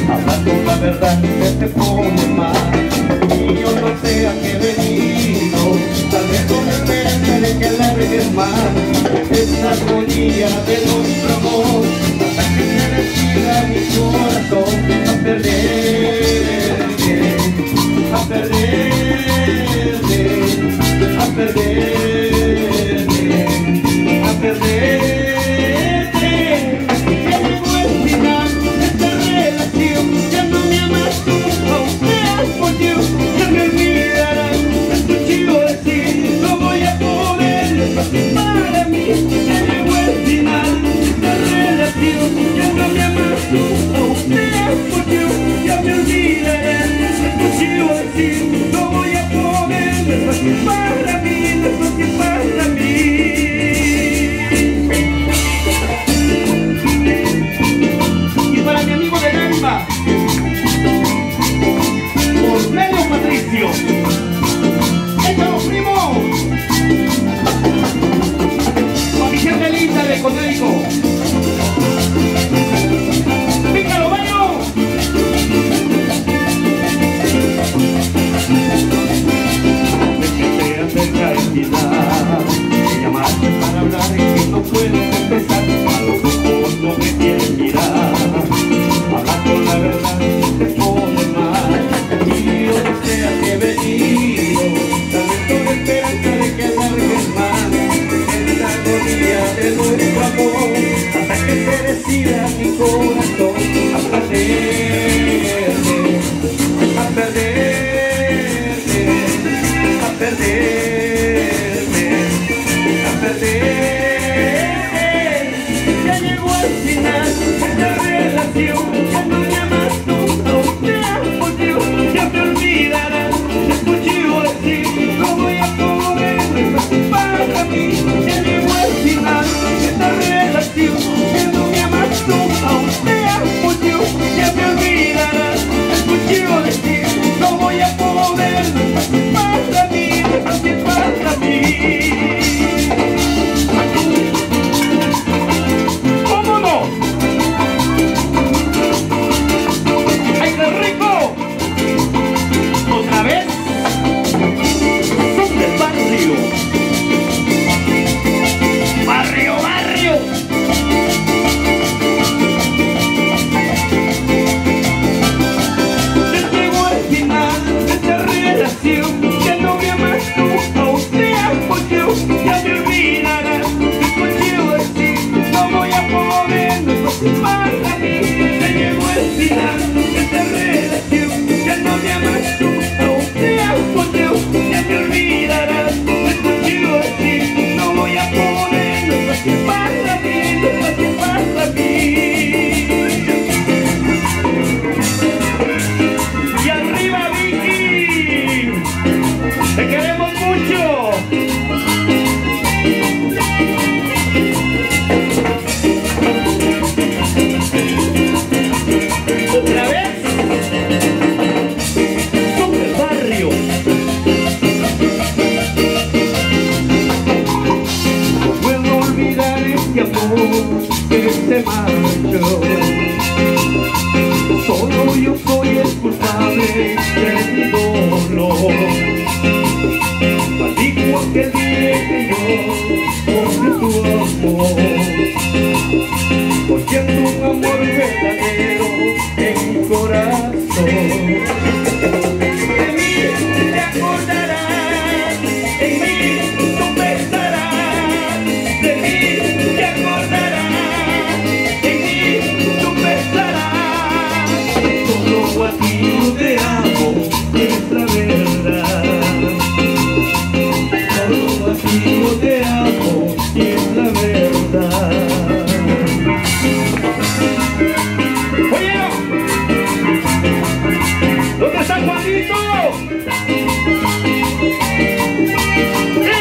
Hablar con la verdad que te pone mal, y yo no sé a qué he venido, tal vez con esperanza de que alargues más esta agonía de nuestro amor, hasta que se decida mi corazón a perderte, a perderte, a perderte, a perderte. Para mí ya llegó el final de esta relación. Ya no me amas tú, aún me has podido. Ya me olvidaré, escuché decir, no voy a poder. No es fácil para mí, no es fácil para mí. Y para mi amigo del alma, por medio Patricio, échalo primo. Gente linda de Conérico. ¡Pícalo, baño! De que te acerca el final, me llamaste para hablar y que no puedes empezar. A los ojos no me quieres mirar, hablar con la verdad te pone mal, y yo no sé a qué he venido, tal vez con esperanza de que alargues más de nuestro amor, hasta que se decida mi corazón a perderte, a perderte, a perderte, a perderte. Ya llegó al final esta relación, ya no me amas tú, aún te amo yo, ya te olvidarás, te escuché decir, no voy a poder, no es fácil para mí. Ya llegó al final esta relación, ya no me amas tú, aún te amo yo, ya me olvidarás, escuché decir, no voy a poder, no es fácil para mí, no es fácil para mí. ¿Cómo no? ¡Ay, qué rico! ¿Otra vez? Son del barrio. ¡Barrio, barrio! Ya llegó al final de esta relación, ya no me amas tú, aún te amo yo, ya me olvidarás, escuché decir, no voy a poder, no es fácil para mí. Ya llegó al final de esta relación, ya no me amas tú, aún te amo yo, ya me olvidarás, escuché decir, no voy a poder, no es fácil para mí, no es fácil para mí. Y arriba Vicky, te queremos mucho. Otra vez, son del barrio. No puedo olvidar este amor que se marchó. Solo yo soy el culpable de mi dolor. Maldigo aquel día que yo porque tu amor, porque es un amor verdadero en mi corazón. De mí te acordarás, en mí tú pensarás, de mí te acordarás, en mí tú pensarás. Solo a ti yo te amo, es la verdad. Solo a ti yo te amo, es la verdad. Oye, ¿dónde está Juanito? ¡Sí!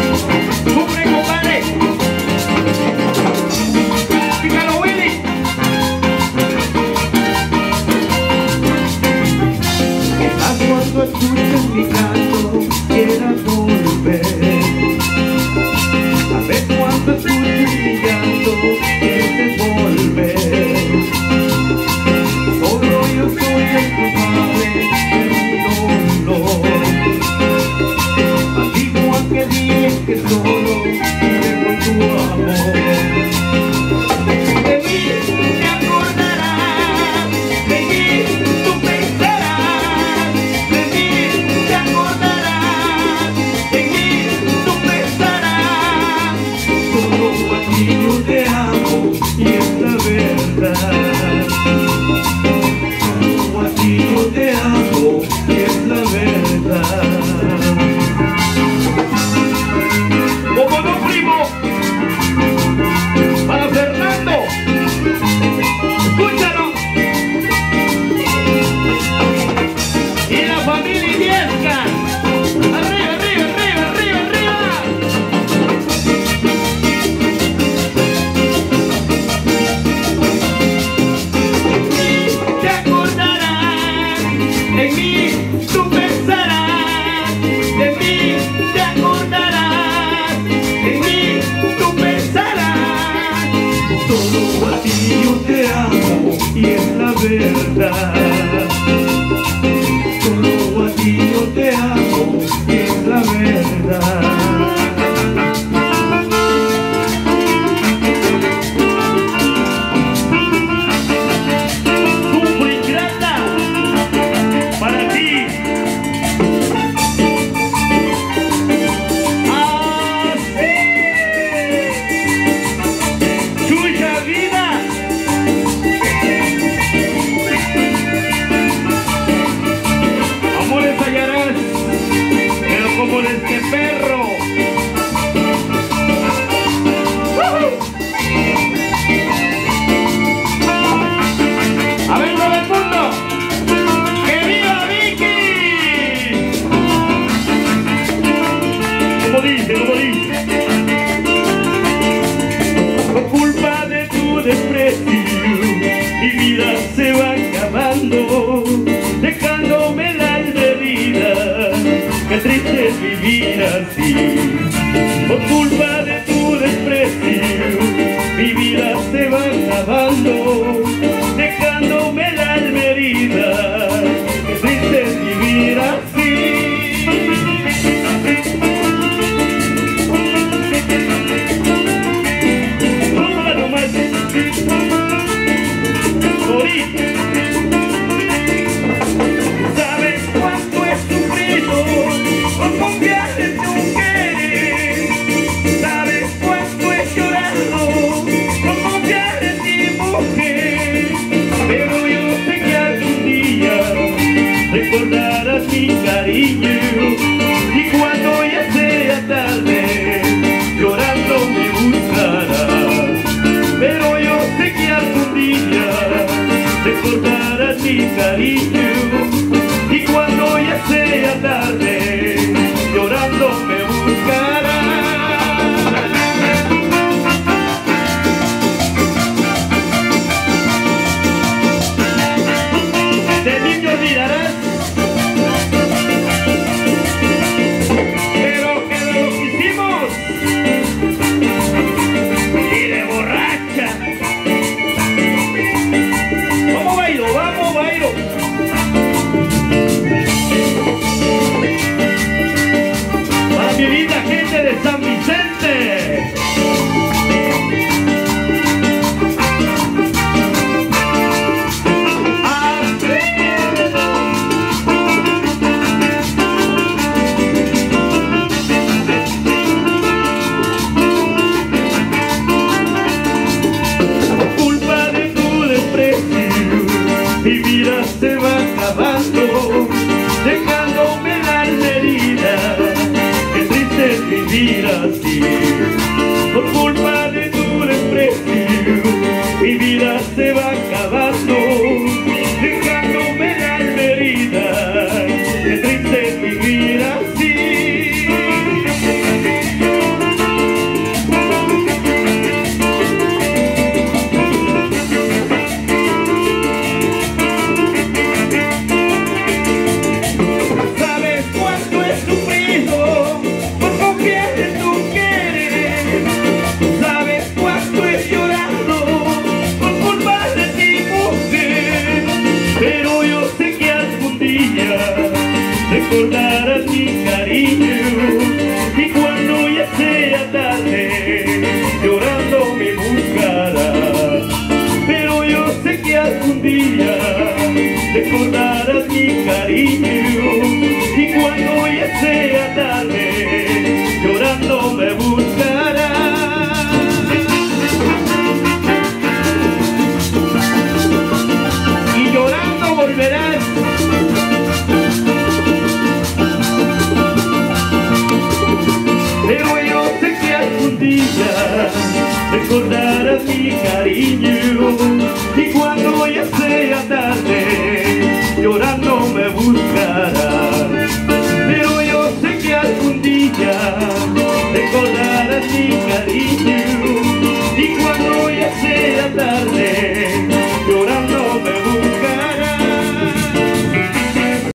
¡Cumple, compadre! ¡Pícalo, Willy! a ti yo te amo y es la verdad. Solo a ti yo te amo y es la verdad. Como de este perro. A ver, todo el mundo. ¡Que viva Vicky! Como dice, como dice. Por culpa de tu desprecio, mi vida se va acabando, dejándome la herida. Qué triste es vivir así. Por culpa de tu desprecio, mi vida se va acabando, dejándome la alma herida. Qué triste es vivir así. Tómala nomás. Ahorita. ¿Sabes cuánto he sufrido por confiar en tu querer? ¿Sabes cuánto he llorado por confiar en ti, mujer? Pero yo sé que algún día recordarás mi cariño, y cuando ya sea tarde llorando me buscarás. Pero yo sé que algún día recordarás mi cariño, y cuando ya sea tarde llorando me buscarás. De mí te olvidarás, pero que de lo que hicimos y de borracha. Vamos bailo, vamos bailo. Para mi linda gente de San Vicente. Por culpa de tu desprecio, mi vida se va acabando, dejándome la herida. Qué triste es vivir así. Por culpa de tu desprecio, mi vida se va